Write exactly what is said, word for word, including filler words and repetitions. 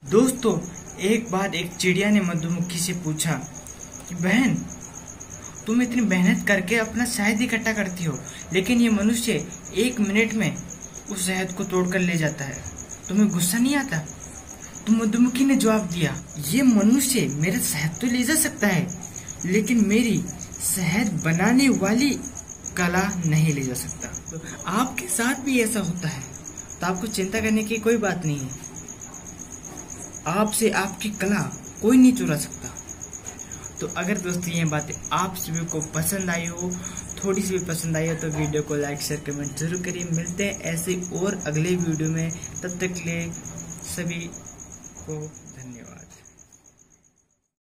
दोस्तों, एक बार एक चिड़िया ने मधुमक्खी से पूछा कि बहन, तुम इतनी मेहनत करके अपना शहद इकट्ठा करती हो, लेकिन ये मनुष्य एक मिनट में उस शहद को तोड़कर ले जाता है, तुम्हें गुस्सा नहीं आता? तो मधुमक्खी ने जवाब दिया, ये मनुष्य मेरा शहद तो ले जा सकता है, लेकिन मेरी शहद बनाने वाली कला नहीं ले जा सकता। तो आपके साथ भी ऐसा होता है, तो आपको चिंता करने की कोई बात नहीं है। आपसे आपकी कला कोई नहीं चुरा सकता। तो अगर दोस्तों ये बातें आप सभी को पसंद आई हो, थोड़ी सी भी पसंद आई हो, तो वीडियो को लाइक शेयर कमेंट जरूर करिए। मिलते हैं ऐसे और अगले वीडियो में, तब तक के लिए सभी को